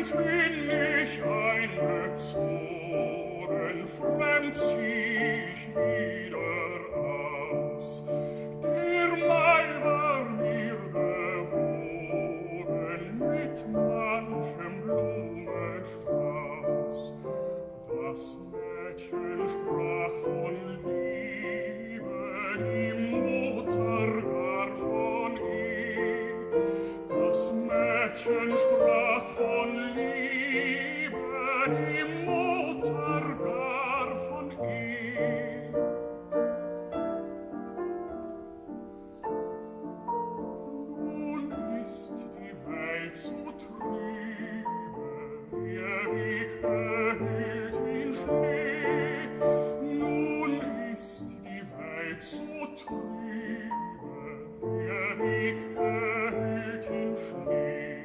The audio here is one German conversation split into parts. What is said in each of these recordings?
bin ich eingezogen, fremd zieh ich wieder aus. Der Mai war mir gewogen mit manchem Blumenstrauß. Das Mädchen sprach von Liebe, die Mutter gar von ihm. Das Mädchen sprach von Liebe, die Mutter gar von ihm. Nun ist die Welt so trübe, ihr Weg verhüllt in Schnee. Nun ist die Welt so trübe, ihr Weg verhüllt in Schnee.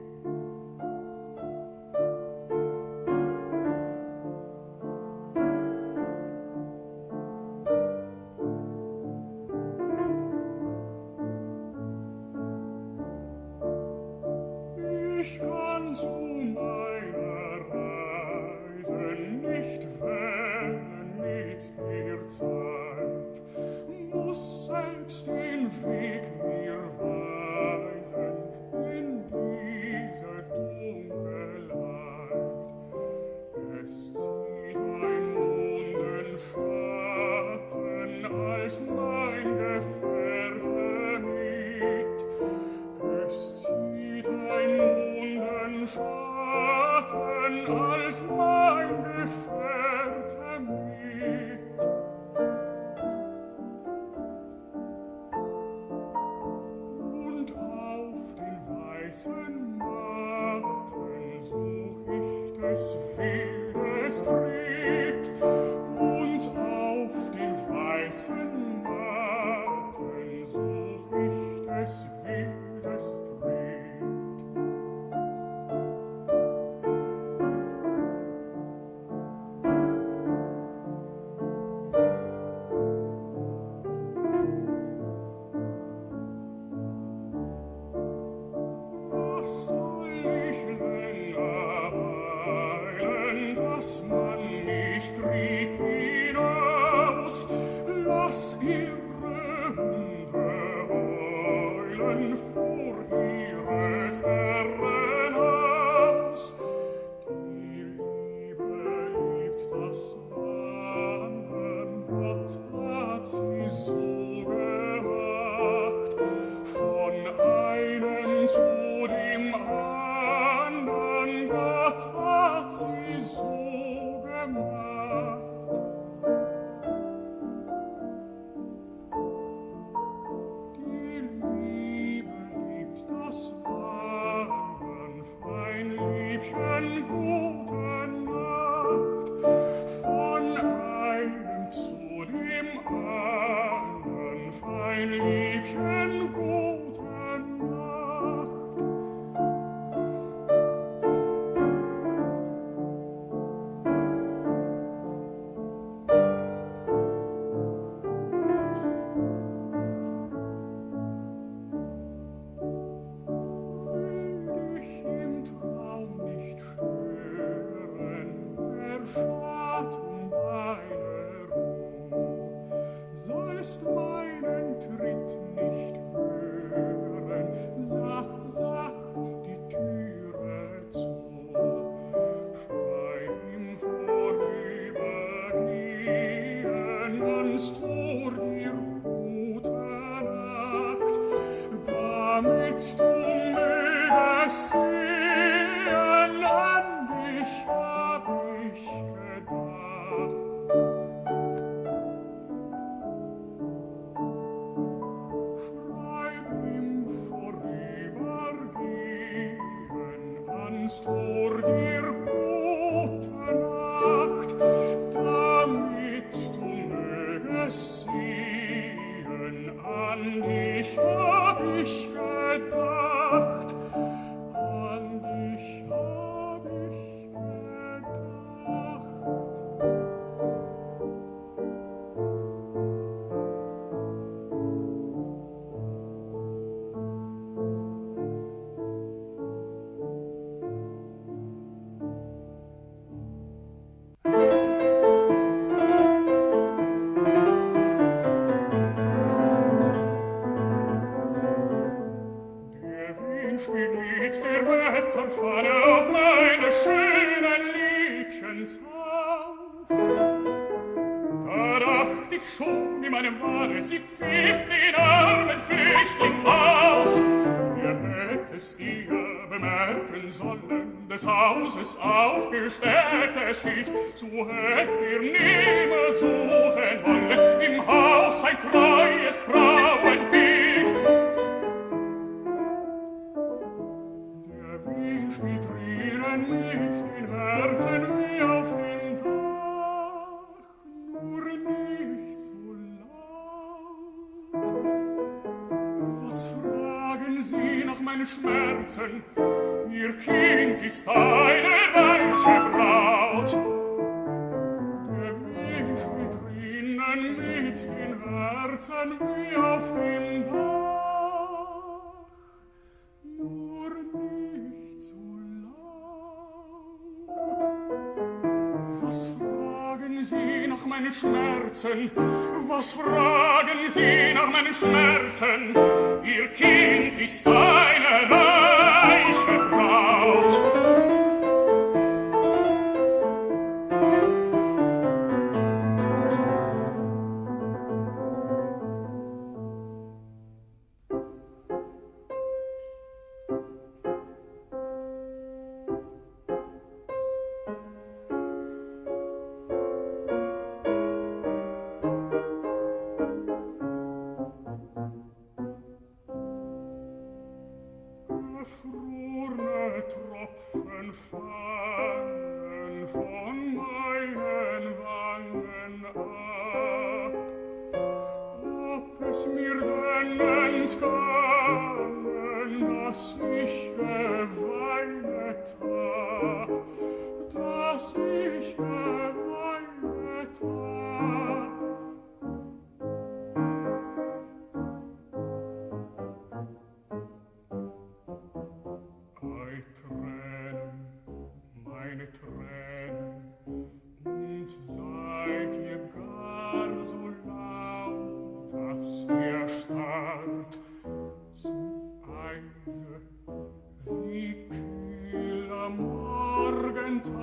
Ich kann zu meiner Reise nicht wählen mit der Zeit, muss selbst den Weg mir weisen in dieser Dunkelheit. Es zieht ein Mondenschatten als mein Gefährte mit. Es zieht ein Mondenschatten als mein Gefährte mit. Und auf den weißen Matten such ich des Wildes Tritt. Und auf den weißen Matten such ich des Wildes Tritt. Was soll ich länger weilen, dass man mich trieb hinaus? Lass ihre Hunde heulen vor ihres Herren Haus. Die Liebe liebt das Wandern, Gott hat sie so gemacht. Von einem zu dem andern, Gott hat sie so gemacht. Die Liebe liebt das Wandern, fein Liebchen, gute Nacht. Von einem zu dem andern, fein Liebchen, gute Nacht. Will dich im Traum nicht stören, wer schad deine Ruhe, sollst meinen Tritt nicht hören, sacht, sacht die Türe zu. Schreib ihm vorübergehen ans Tor dir gute Nacht, damit du mögest sehen, an dich hab ich gedacht. Schreib ihm vorübergehen ans Tor dir gute Nacht, damit du mögest sehen, an dich hab ich gedacht, an dich hab ich gedacht. Wetterfahne auf meine schönen Liebchens Haus. Da dacht ich schon in meinem Wahne, sie pfiff den armen Flüchtling aus. Wer hätte es ihr bemerken sollen, des Hauses aufgestelltes Schild, so hätt ihr nimmer suchen wollen, im Haus ein treues Frauenbild. Der Wind spielt Rieren mit den Herzen wie auf dem Dach, nur nicht so laut. Was fragen Sie nach meinen Schmerzen? Ihr Kind ist eine reiche Braut. Der Wind spielt drinnen mit den Herzen wie auf dem Dach, nur nicht so laut. Was fragen Sie nach meinen Schmerzen? Was fragen Sie nach meinen Schmerzen? Ihr Kind ist eine reiche Braut. Gefrorene Tropfen fallen von meinen Wangen ab. Ob es mir denn entgangen, dass ich geweinet hab, dass ich geweinet hab. Meine Tränen, und seid ihr gar so laut, dass ihr starrt zum Eise wie kühler Morgentau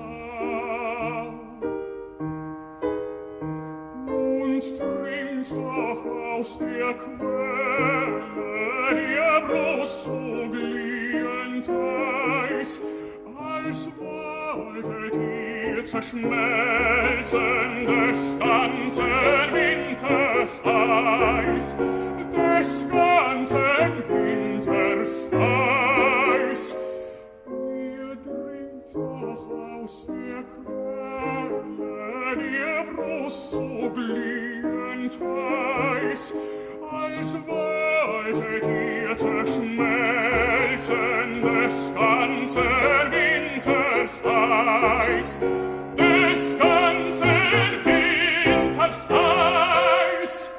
und trinkt doch aus der Quelle ihr Brust so glühend heiß, als wolltet ihr zerschmelzen des ganzen Winters Eis, des ganzen Winters Eis. Ihr trinkt doch aus der Quelle ihr Brust so glühend heiß, als wolltet ihr zerschmelzen des ganzen Winters Eis, des ganzen Winters Eis.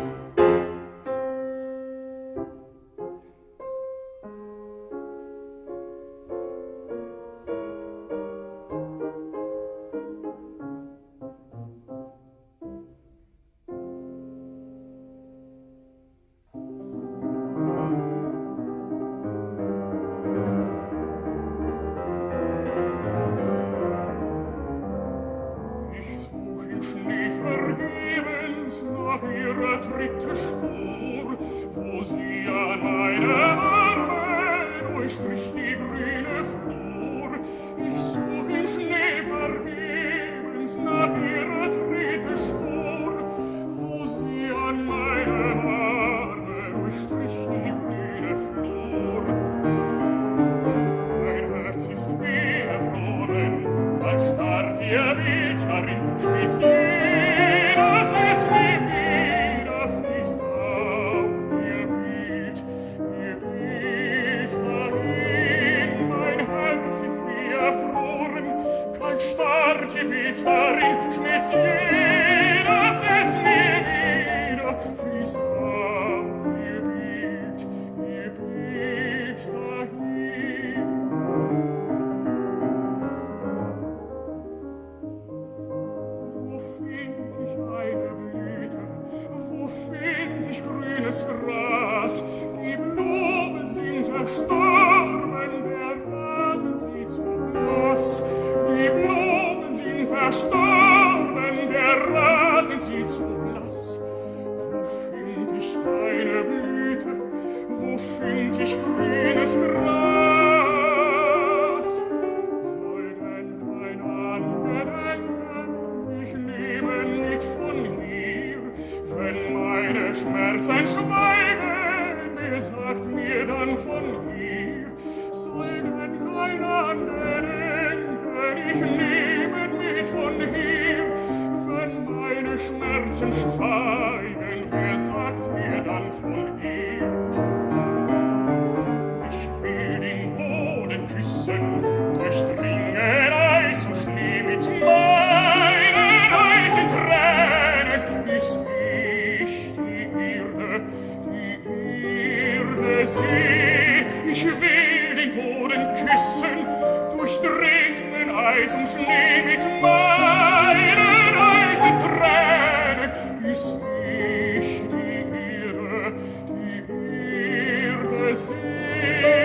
Nach ihrer dritte Spur, wo sie an meinem Arme durchstrich die grüne Flur. Ich such im Schnee vergebens nach ihrer dritte Spur, wo sie an meinem Arme durchstrich die grüne Flur. Mein Herz ist wie erfroren, als starrt ihr Bild darin, schließt jedes Herz mir wieder, fließt auf ihr Bild dahin. Mein Herz ist wie erfroren, kalt starrt ihr Bild darin, schmilzt jedes Herz mir wieder, fließt auf ihr Bild dahin. Wo find ich eine Blüte, wo find ich grünes Gras? Die Blumen sind erstorben, der Rasen Schmerzen schweigen, wer sagt mir dann von ihr? Soll denn kein anderer denken, ich nehme mit von hier? Wenn meine Schmerzen schweigen, wer sagt mir dann von ihr? Ich will den Boden küssen, durchdringen Eis und Schnee mit meinen Eisen Tränen, bis ich die Erde seh. Ich will den Boden küssen, durchdringen Eis und Schnee mit meinen Eisen Tränen, bis ich die Erde seh.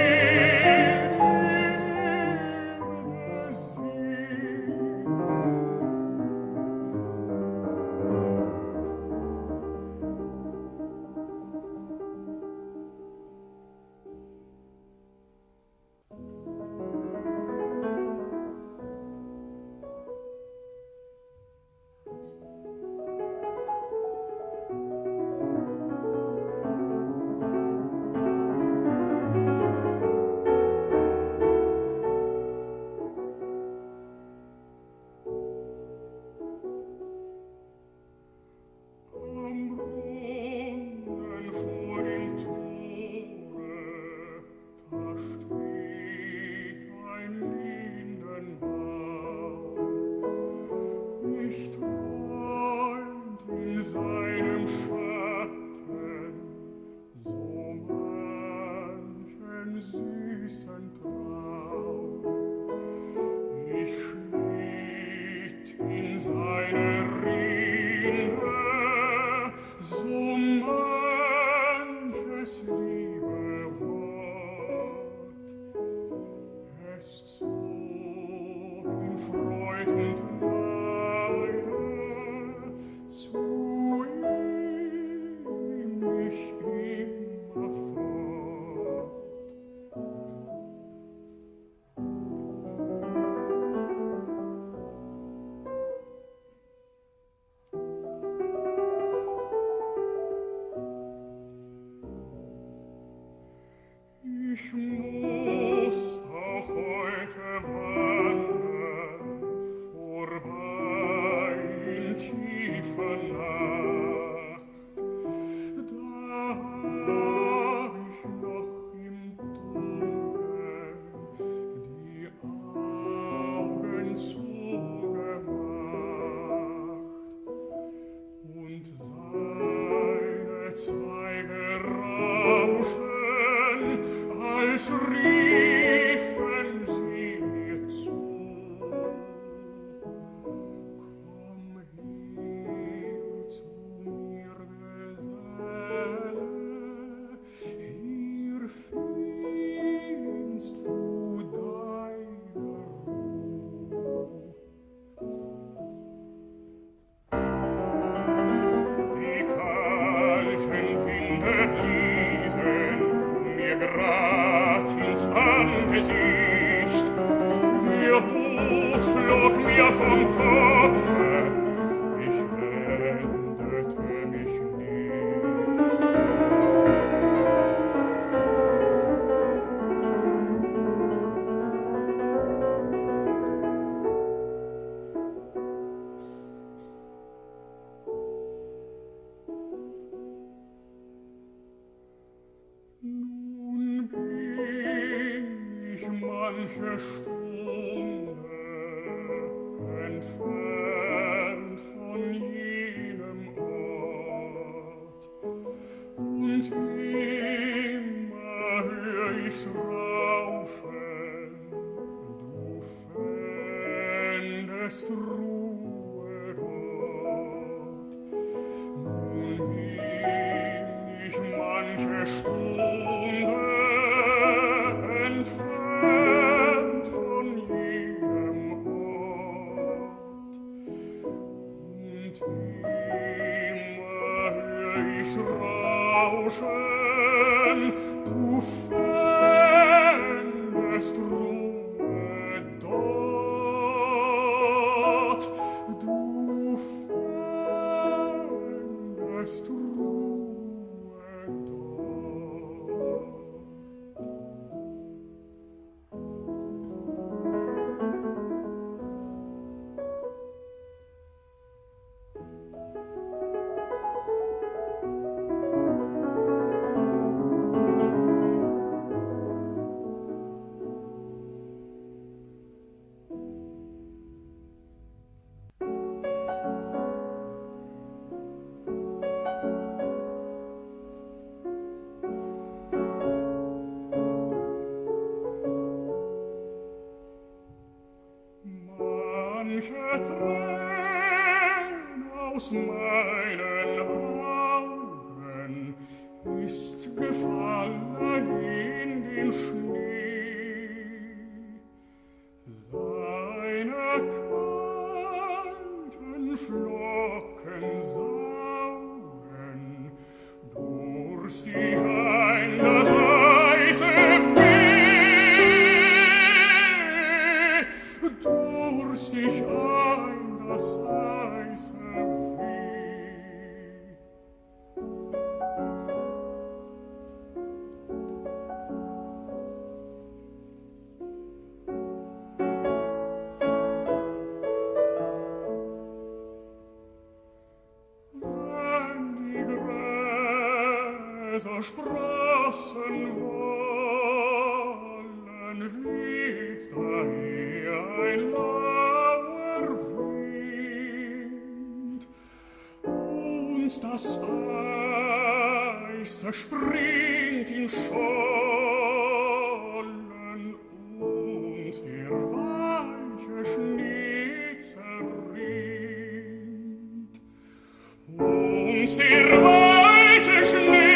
Ich muss auch heute wandern, vorbei in tiefer Nacht. Da hab ich noch im Dunkeln die Augen zugemacht und seine Zweige rauschten, als riefen sie mir zu. Komm her zu mir, Geselle, hier findest du deine Ruhe. Die kalten Winde bliesen mir grad ins Angesicht, der Hut flog mir vom Kopfe, ich wendete mich nicht. Nun bin ich manche Stunde entfernt von jenem Ort, und immer hör ich's rauschen, du fändest Ruhe dort. Nun bin ich manche Stunde entfernt von jenem Ort, und immer hör ich's rauschen, du fändest Ruhe dort, du fändest Ruhe manche Träne aus meinen Augen ist gefallen in den Schnee. Seine kalten Flocken saugen durstig ein das weiße Weh, durstig ein das weiße Weh. So sprossen wollen, weht daher ein lauer Wind, und das Eis springt in Schollen, und der weiche Schnee zerrinnt, und der weiche Schnee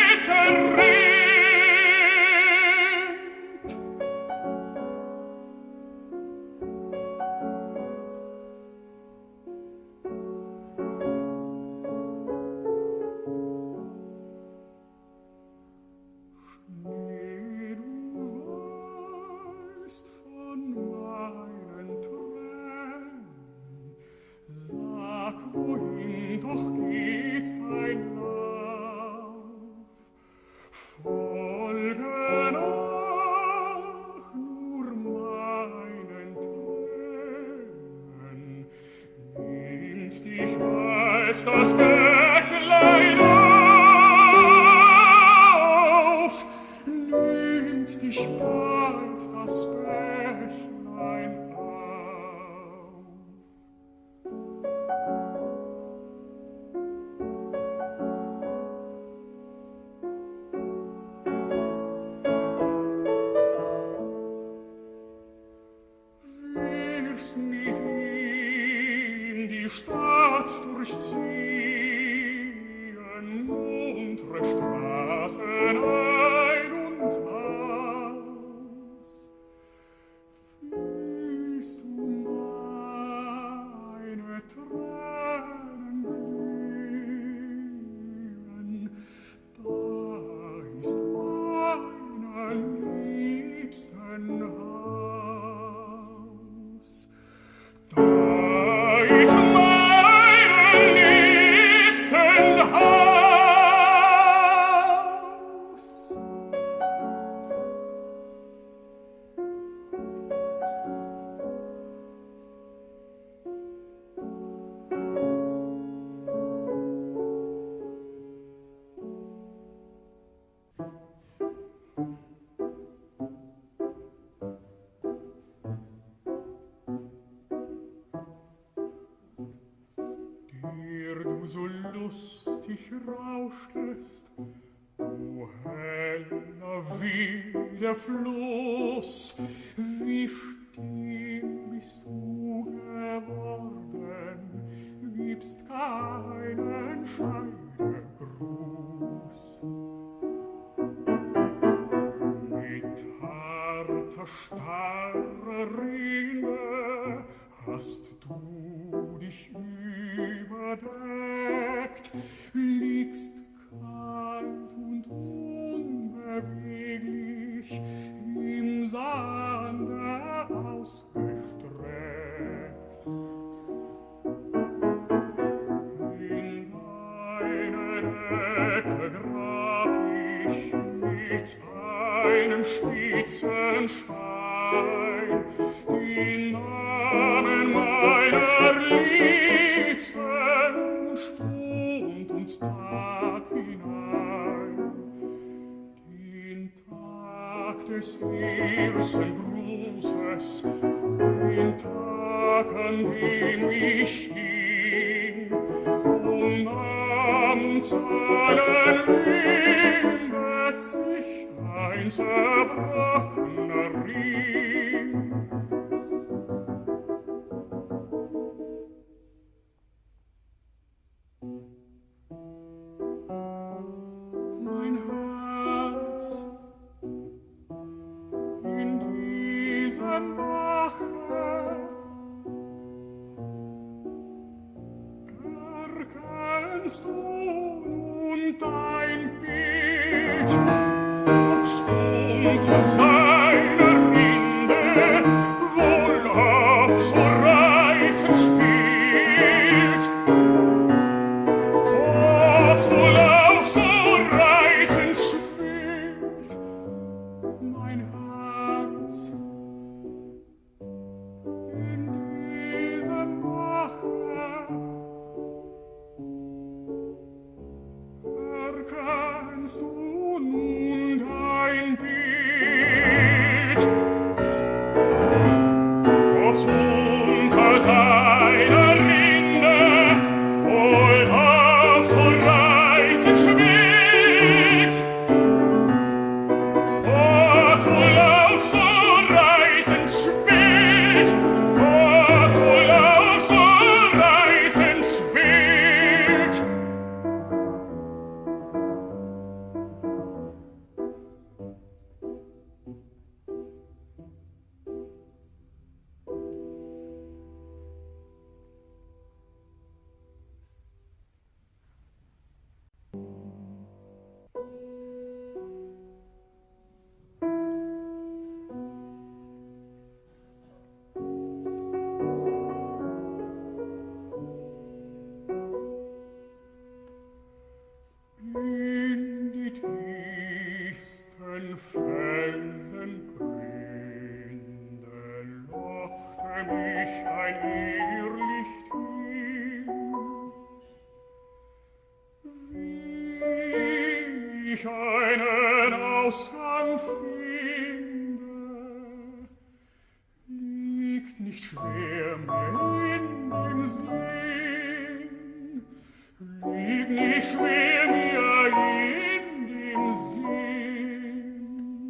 wohin doch geht dein Lauf? Folge nach nur meinen Tränen, nimmt dich bald das Bächlein auf, nimmt dich bald das Bächlein auf. Mit ihm die Stadt durchziehen, muntre Straßen ein und aus. Fühlst du meine Tränen glühen, da ist meiner Liebsten Haus. Da ist meine Liebsten Haus. Du so lustig rauschtest, du heller wie der Fluss, wie still bist du geworden, gibst keinen Scheidegruß. Mit harter, starrer Rinde hast du dich überdeckt, liegst kalt und unbeweglich im Sande ausgestreckt. In deine Decke grab ich mit einem spitzen Stein den Namen meiner Liebsten Stund und Tag hinein, den Tag des ersten Grußes, den Tag, an dem ich hing, namens allen windet sich ein zerbrochener Ring. Bache erkennst du nun dein Bild, ob's unter seiner Rinde wohl auch so reißend spielt, ob's wohl auch so reißend spielt, mein Herz in diesem Bache. Erkennst du nun dein Bild, ob's unter seiner Rinde wohl auch so reißend schwillt, ob's wohl auch so reißend schwillt, ob's wohl auch so reißend schwillt. In die tiefsten Felsengründe lockte mich ein Irrlicht hin, wie ich einen Ausgang finde, liegt nicht schwer mir in dem Sinn, liegt nicht schwer mir in dem Sinn.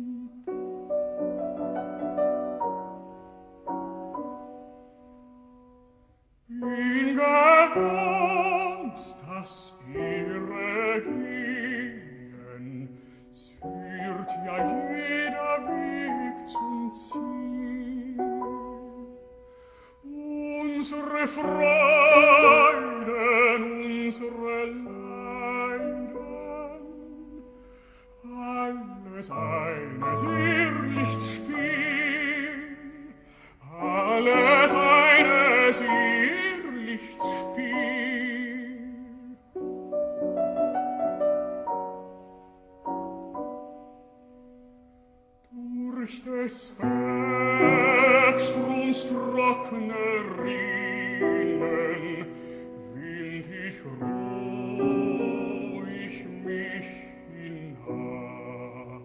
Bin gewohnt, dass ihre gehen, es führt ja jeder Weg zum Ziel. Unsere Freuden, unsere Leiden, alles eines Irrlichtsspiel, alles eines Irrlichtsspiel. Durch des Bergstroms trockene Rinnen wind ich ruhig mich hinab.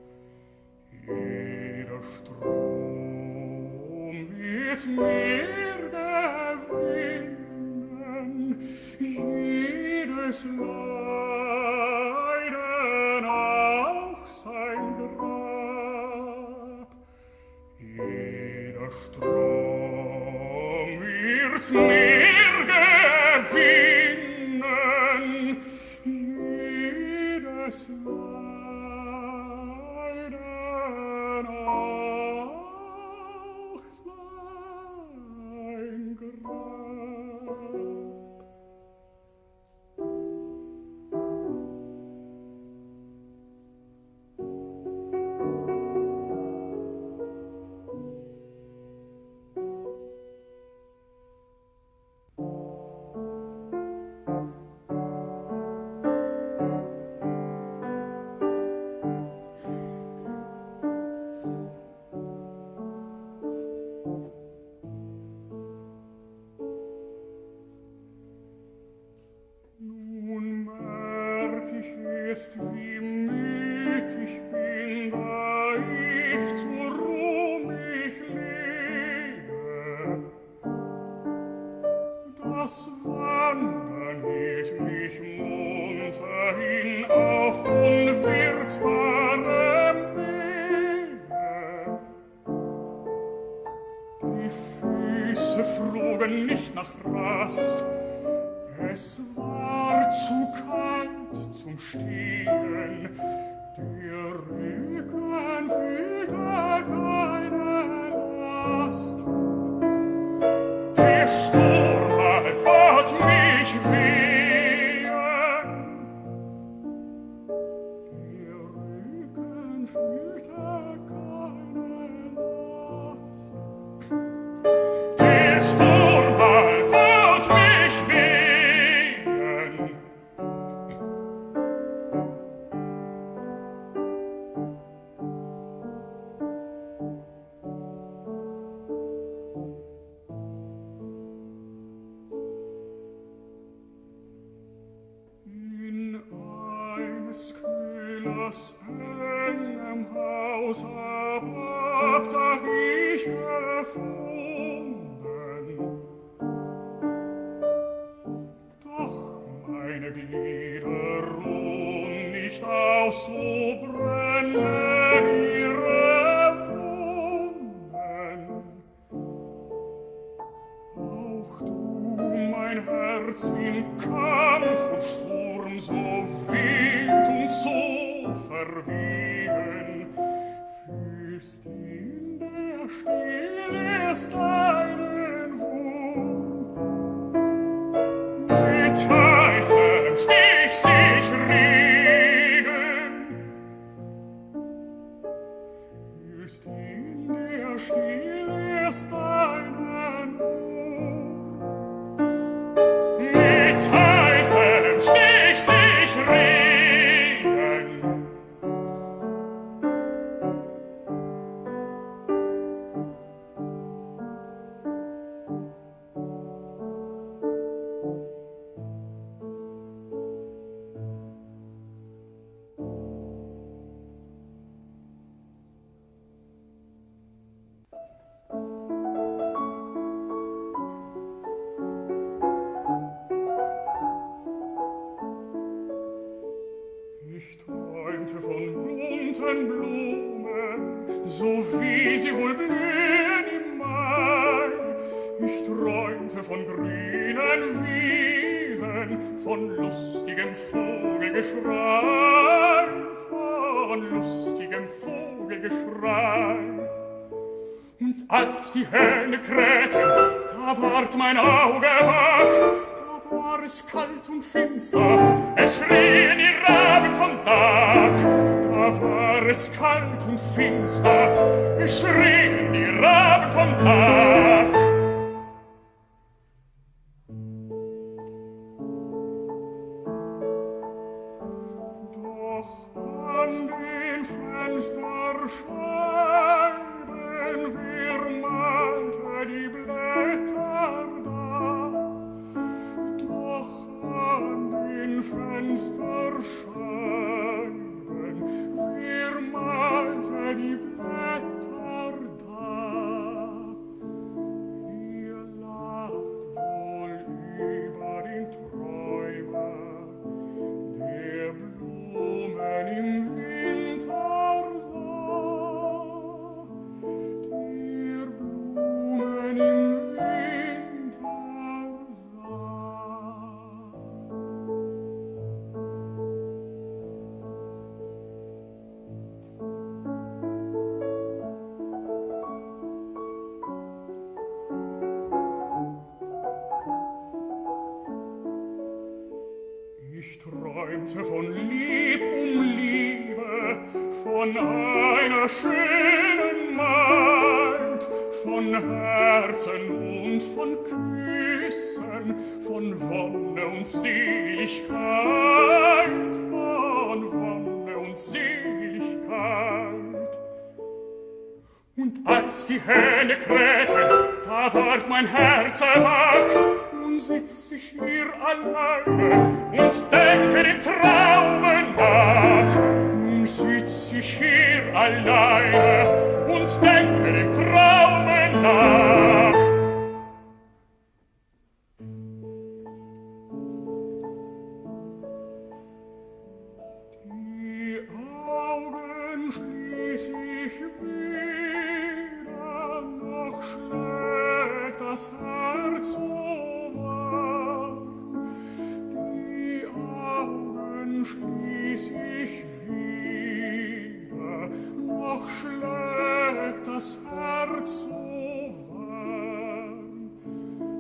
Jeder Strom wird mir gewinnen, jedes Leiden auch sein Grab. Jeder Strom wird mir gewinnen, jedes Leiden auch sein Grab. Erst wie müd ich bin, da ich zur Ruh mich lege. Das Wandern hielt mich munter hinauf unwirtbarem Wege. Die Füße frugen nicht nach Rast, es war zu kalt zum Stehen, der Rücken fühlte keine Last. Der Sturm hat mich wehen. Der Rücken fühlte keine Last. Der Sturm hat mich wehen. In eines Kühlers engem Haus hab ich gefunden. Doch meine Glieder ruhen nicht aus, so brennen ihre Wunden. Auch du, mein Herz, im Kampf und Sturm so wild und so verwiegen, fühlst in der Stille erst einen Wurm. Mit heißem Stich sich regen, fühlst in der Stille erst einen Wurm. Mit heißem Stich sich regen. Ich träumte von bunten Blumen, so wie sie wohl blühen im Mai. Ich träumte von grünen Wiesen, von lustigem Vogelgeschrei, von lustigem Vogelgeschrei. Und als die Hähne krähten, da ward mein Auge wach, da war es kalt und finster, es schrien die Raben vom Dach. Da war es kalt und finster, es schrien die Raben vom Dach. Doch an den Fensterscheiben wirrmante die Blätter da. Doch an den Fensterscheiben wirrmante die Blätter da. Ihr lacht wohl über den Träumer, der Blumen im Winter sah, der Blumen im Winter sah. Ich träumte von Lieb um Liebe, von einer schönen Maid, von Herzen und von Küssen, von Wonne und Seligkeit, von Wonne und Seligkeit. Und als die Hähne krähten, da ward mein Herz erwacht. Nun sitz ich hier alleine und denke dem Traume nach. Nun sitz ich hier alleine und denke dem Traume nach. Die Augen schließ ich wieder, noch schlägt das Herz so warm. Die Augen schließ ich wieder, noch schlägt das Herz so warm.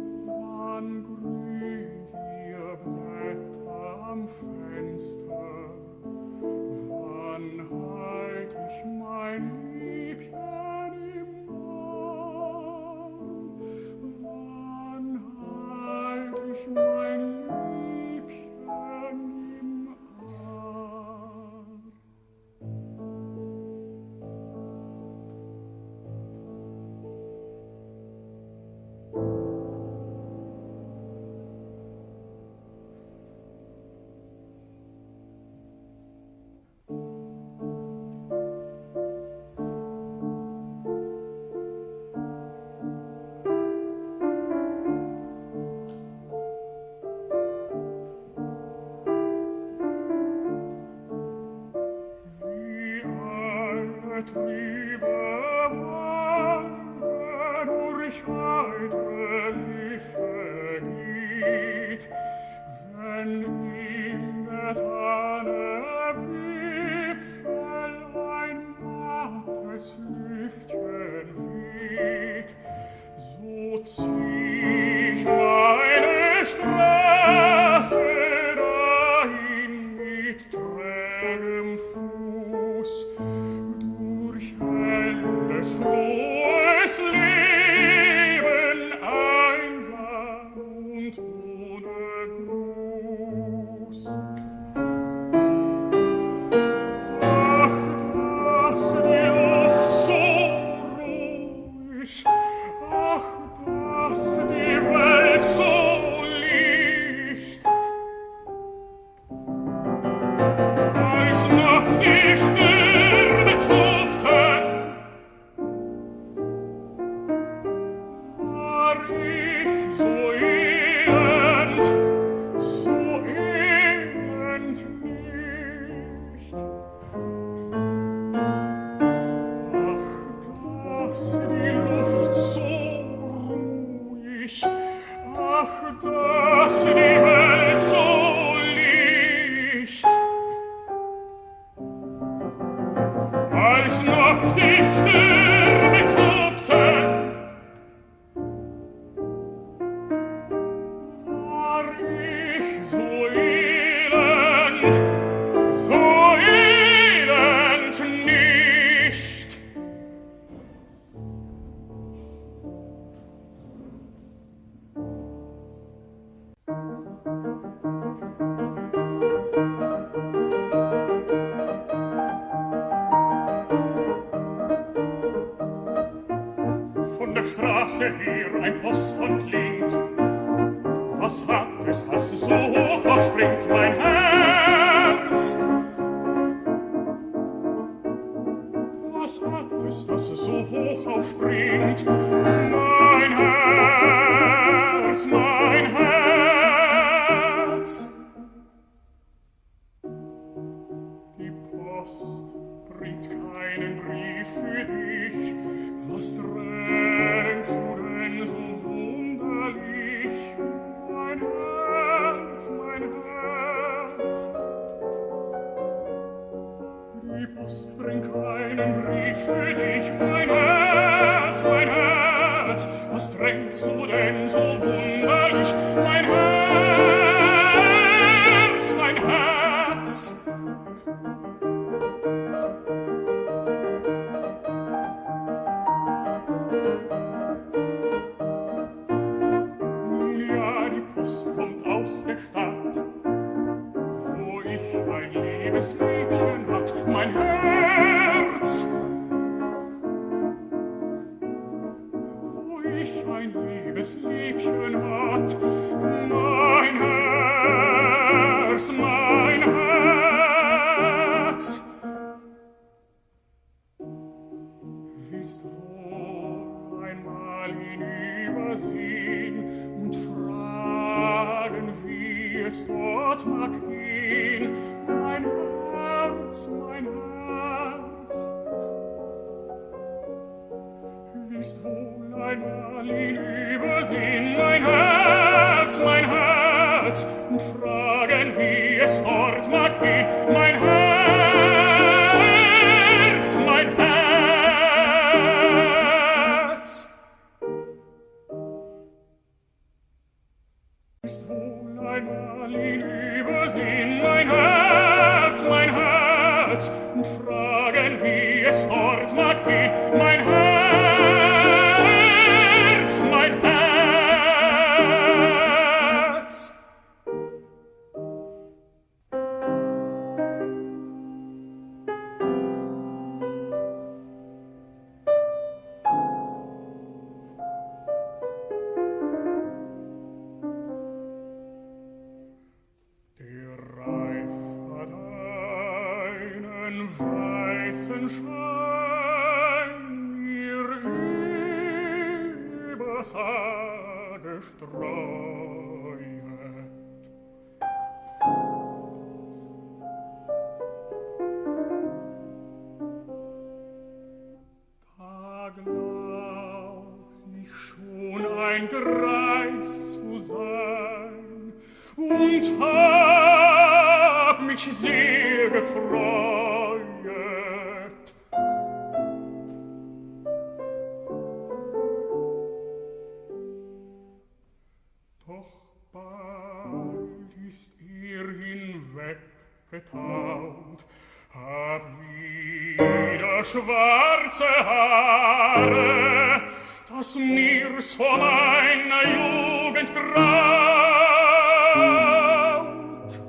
heitre Lüfte geht, wenn in der Tanne Wipfel ein mattes Lüftchen weht, so zieh ich meine Straße dahin mit trägem Fuß, durch helles, frohes Leben, einsam und ohne Gruß. Ach, dass die Luft so ruhig, ach, dass die Welt so licht, als noch die Stürme tobten, war ich so elend nicht. Ach, dass die Luft so ruhig, ach, dass die Welt so licht, als noch die Stürme tobten, war ich so elend nicht. Von der Straße her ein Posthund klingt. Was hat es, dass es so hoch aufspringt, mein Herz? Was hat es, dass es so hoch aufspringt, mein Herz, mein Herz? Die Post bringt keinen Brief für dich. Was trägst du denn so wunderlich, mein Herz, mein Herz? Die Post bringt keinen Brief für dich, mein Herz, mein Herz. Was trägst du denn so wunderlich, mein Herz, mein Herz? Nun ja, die Post kommt aus der Stadt, wo ich ein liebes Mädchen hat, mein Herz. Wo ich ein liebes Liebchen hat, mein Herz, mein Herz. Willst wohl einmal hinübersehen und fragen, wie es dort mag gehen, mein Herz, mein Herz? Willst wohl einmal hinübersehen, mein Herz, und fragen, wie es dort mag gehen, mein Herz, mein Herz? Willst wohl einmal hinübersehen, mein Herz, und fragen, wie es dort mag gehen, mein Herz, mein Herz? Der Reif hat einen weißen Schein mir übers Haar gestreut. Da glaub ich schon, ein Greis zu sein und hab mich sehr gefreut. Doch bald ist hinweggetaut, hab wieder schwarze Haare, das mir's vor meiner Jugend graut.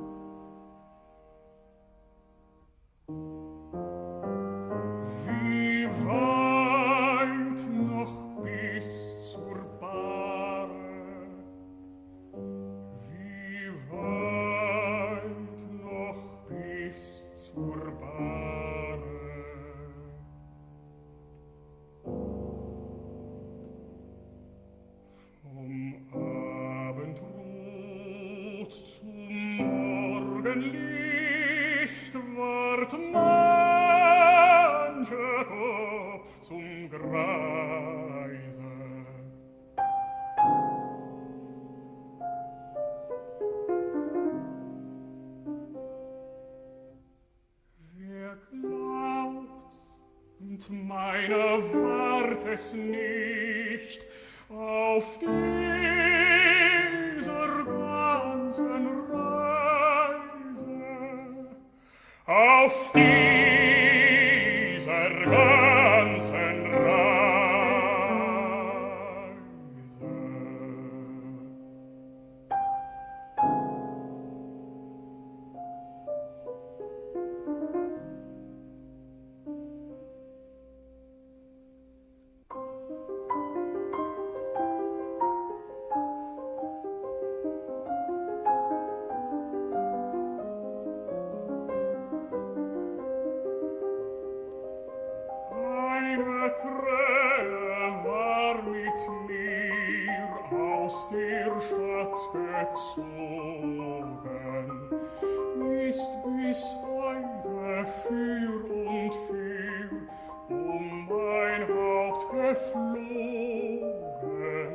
Wie weit noch bis zur Bahre, wie weit noch bis zur Bahre. Vom Abendrot zum Morgenlicht ward mancher Kopf zum Greise. Wer glaubt's und meiner ward es nicht, auf dieser ganzen Reise, auf dieser ganzen Reise. Eine Krähe war mit mir aus der Stadt gezogen, ist bis heute für und für mein Haupt geflogen.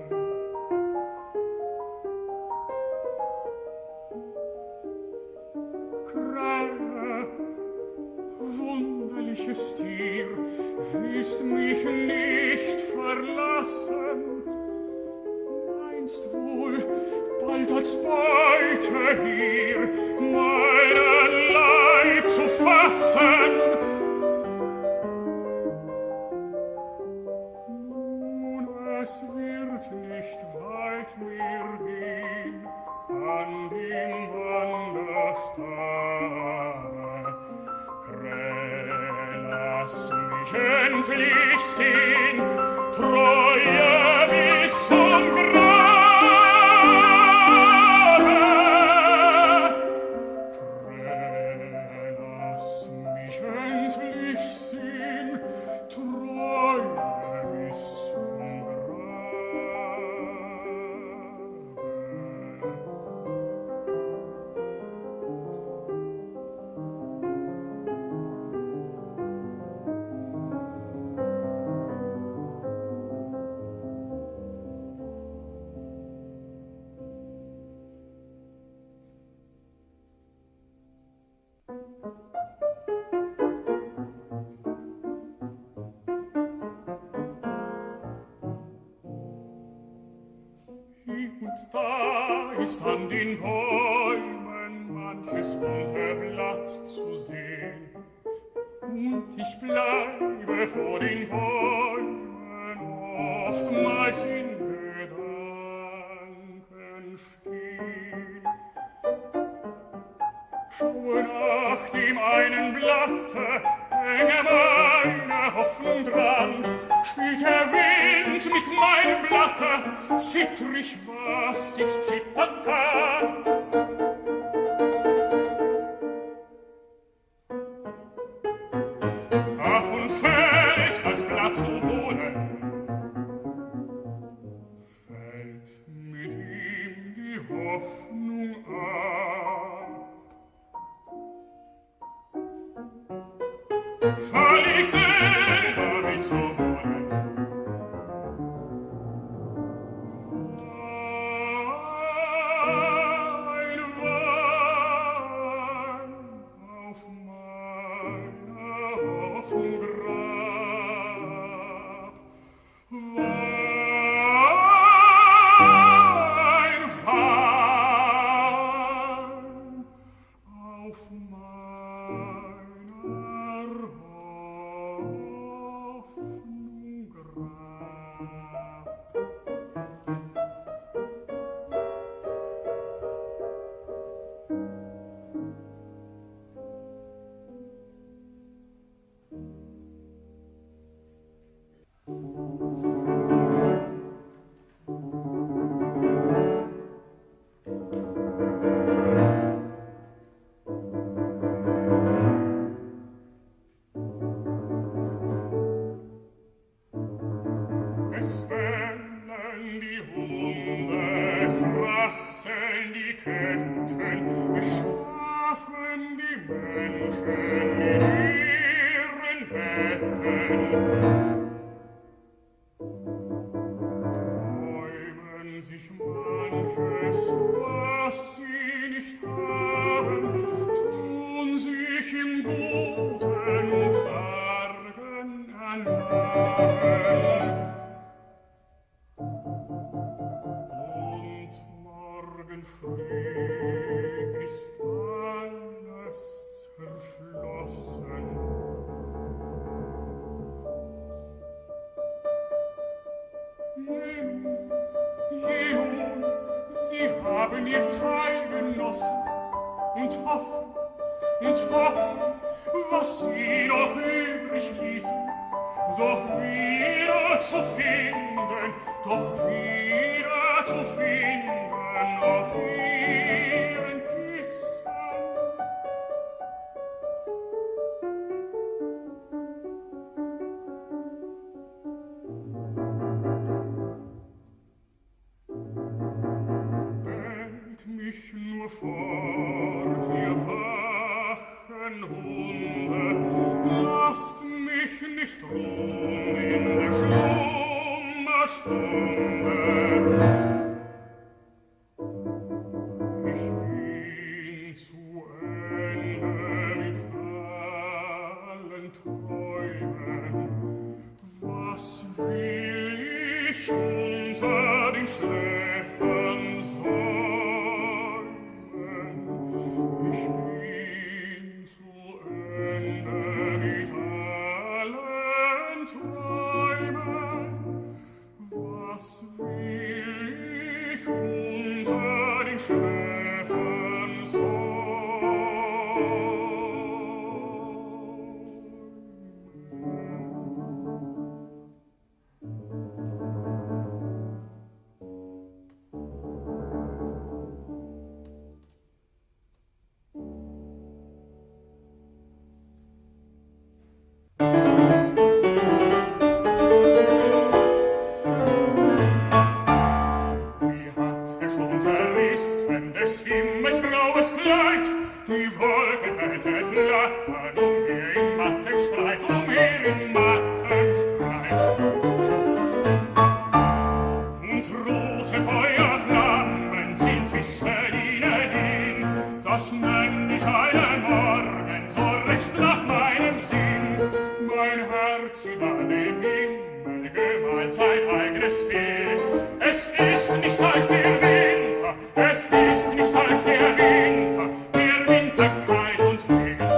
Krähe, wunderliches Tier, willst mich nicht verlassen, meinst wohl bald als Beute hier meinen Leib zu fassen. Nun, es wird nicht weit mehr gehen an dem Wanderstabe. Lass mich endlich sehen, Treue bis zum Grabe. Lass mich endlich sehen, Treue bis zum Und da ist an den Bäumen manches bunte Blatt zu sehen. Und ich bleibe vor den Bäumen oftmals in Gedanken stehen. Schaue nach dem einen Blatte, hänge meine Hoffnung dran. Spielt der Wind mit meinem Blatte, zitter ich, was ich zittern kann. Ach, und fällt das Blatt zu Boden, fällt mit ihm die Hoffnung ab. Fall ich selber mit zu Boden, es rasseln die Ketten, es schlafen die Menschen in ihren Betten. Träumen sich manches, was sie nicht haben, tun sich im Guten und Argen erlaben. Und morgen früh ist alles zerflossen. Jenon, sie haben ihr Teil genossen und hoffen, was sie noch übrig ließen, doch wieder zu finden auf ihren Kissen. Bellt mich nur fort, ihr wachen Hunde, lasst mich nicht ruhen in der Schlummerstunde. Ich bin zu Ende mit allen Träumen. Was will ich unter den Schläfern säumen? Ich bin zu Ende mit allen Träumen. Was will ich unter den Schläfern säumen? Wie hat er schon zerrissen des Himmels graues Kleid? Die Wolken wettet flattern umher im matten Streit, Und rote Feuerflammen sind zwischen ihnen hin. Das nenn ich einen Morgen, so recht nach meinem Sinn. Mein Herz über dem Himmel gemalt sein eigenes Bild. Es ist nichts als der Winter, es ist nichts als der Winter kalt und wild.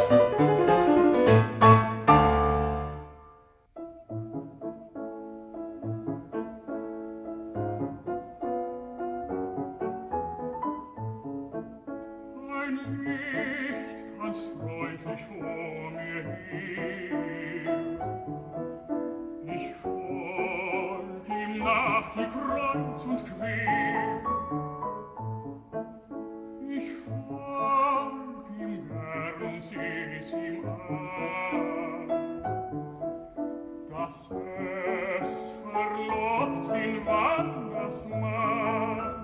Ein Licht tanzt freundlich vor mir her. Ich folg ihm nach die kreuz und quer. Ich folg ihm gern und seh's ihm an, dass es verlockt ihn Wandersmann.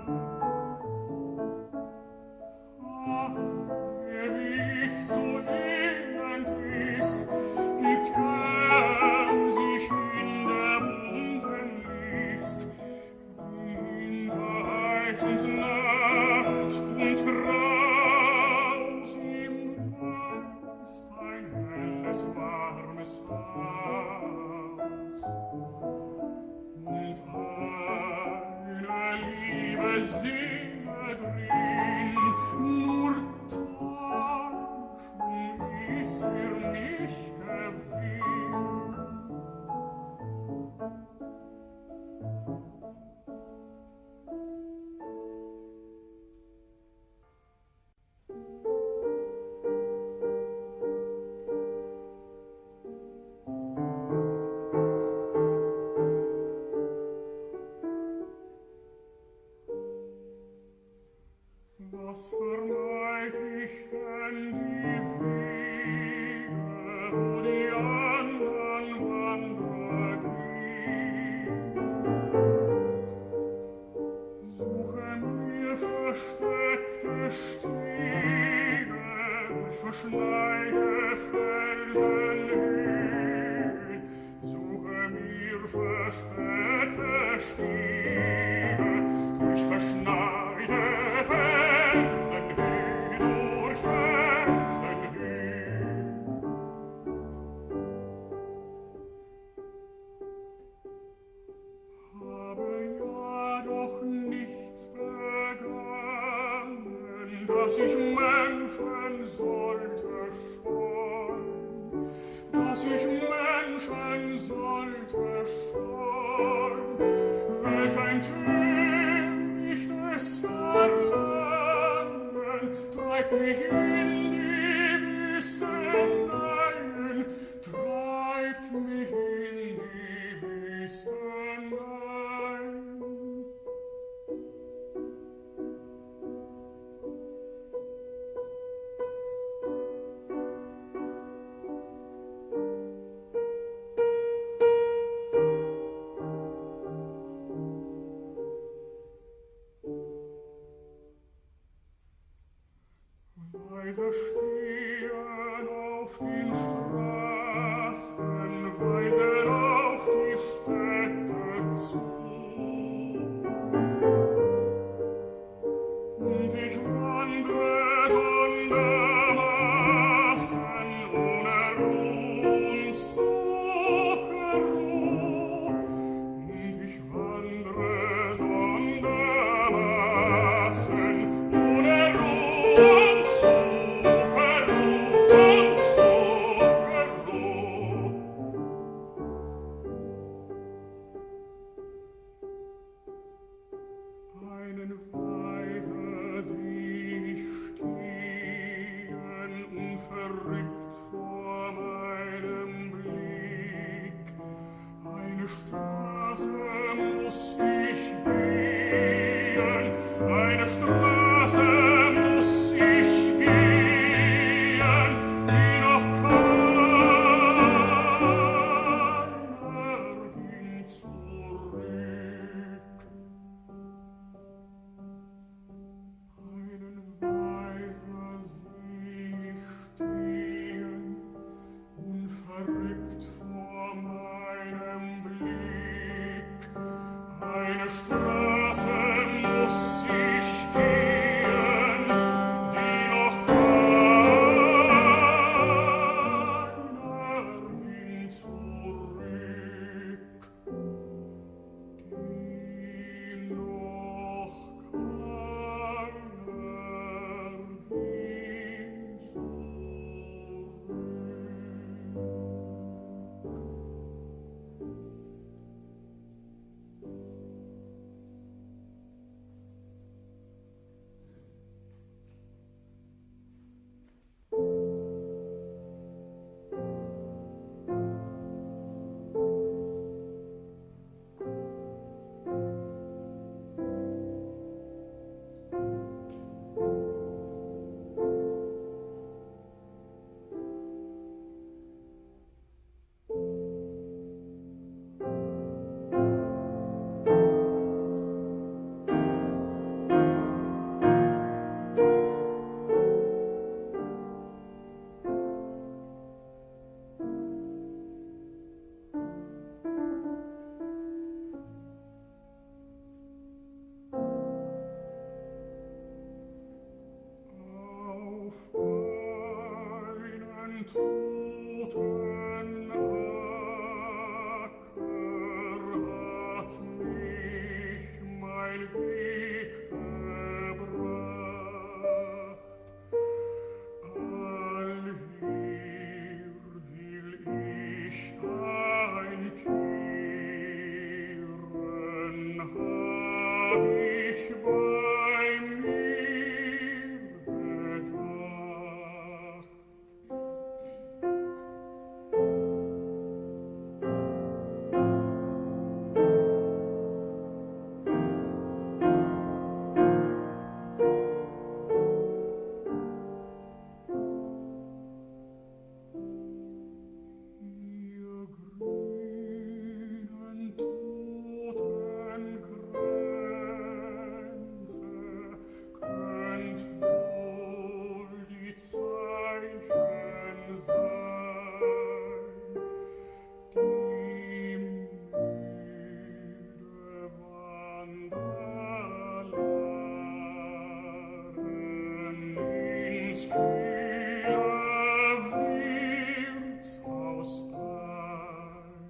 Ach, wer wie ich so elend ist, gibt gern sich in der bunten List, die hinter Eis und Nacht und Graus ihm weist ein helles, warmes Haus und eine liebe Seele drin. Nur Täuschung ist für mich Gewinn. Was vermeid ich denn die Wege, wo die andern Wanderer gehen? Suche versteckte Stiege, durch verschneite Felsenhöhen, suche mir versteckte Stiege, durch verschneite Felsenhöhen, durch Felsenhöhen. Habe ja doch nichts begangen, dass ich Menschen sollte scheuen, dass ich Menschen sollte scheuen. Welch ein törichtes Verlangen treibt mich in die Wüsteneien, treibt mich in die Wüsteneien. Weise stehen auf den Straßen, weisen auf die Städte zu. Und ich wandre sondermaßen ohne Ruhe und suche Ruhe. Und ich wandre sondermaßen ohne Ruhe und suche Ruhe und suche Ruhe. Einen Weise sieh ich stehen, unverrückt vor meinem Blick. Eine Straße muss ich gehen, eine Straße muss ich gehen, die noch keiner ging zurück. Einen Weise sieh ich stehen, unverrückt vor meinem Blick. Eine Straße muss ich gehen, die noch keiner ging zurück. Die noch keiner ging zurück. Toten Acker hat mich mein Weg gebracht. Allhier will ich einkehren, hab ich bei mir gedacht. Ihr grünen Totengräber ins kühle Wirtshaus ein.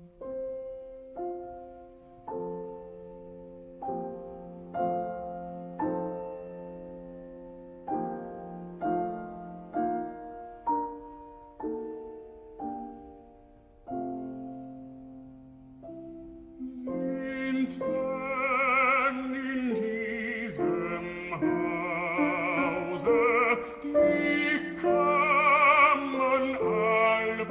Sind denn in diesem Hause die Kammern all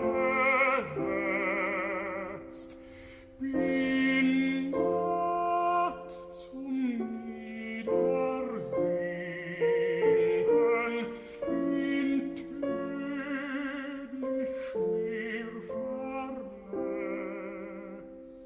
besetzt? Bin matt zum Niedersinken, bin tödlich schwer verletzt.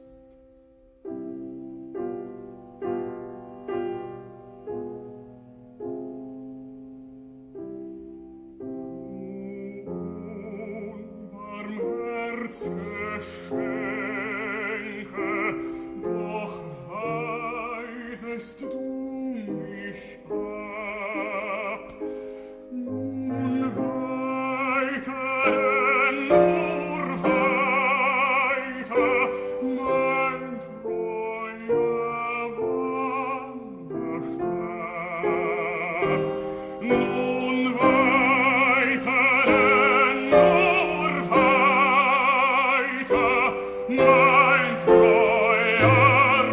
Geschenke, doch weisest du mich ab. Nun weiter, nur weiter, mein treuer Wanderstab. Nun weiter, mein treuer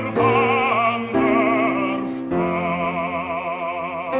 Wanderstab.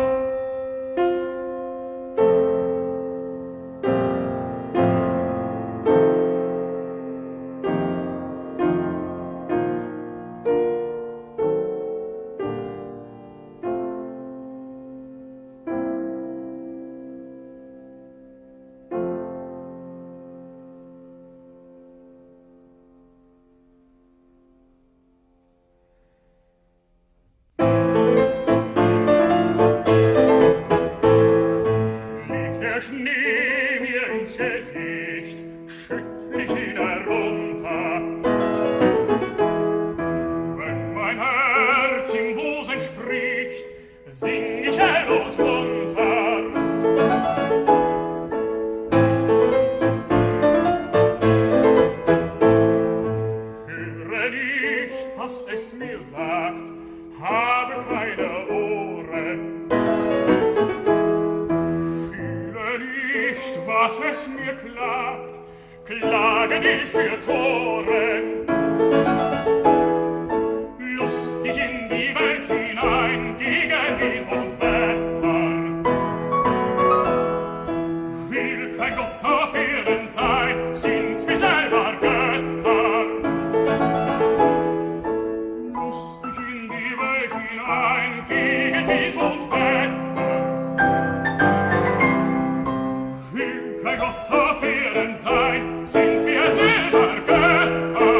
Der Schnee mir ins Gesicht, schüttel ich ihn herunter. Wenn mein Herz im Busen spricht, sing ich hell und munter. Höre nicht, was es mir sagt, habe keine Ohren. Nicht, was es mir klagt, Klagen ist für Toren. Lustig in die Welt hinein, gegen Wind und Wetter. Will kein Gott auf Erden sein, sind wir selber Götter. Lustig in die Welt hinein, gegen Wind und Wetter. Kein Gott auf Erden sein, sind wir selber Götter.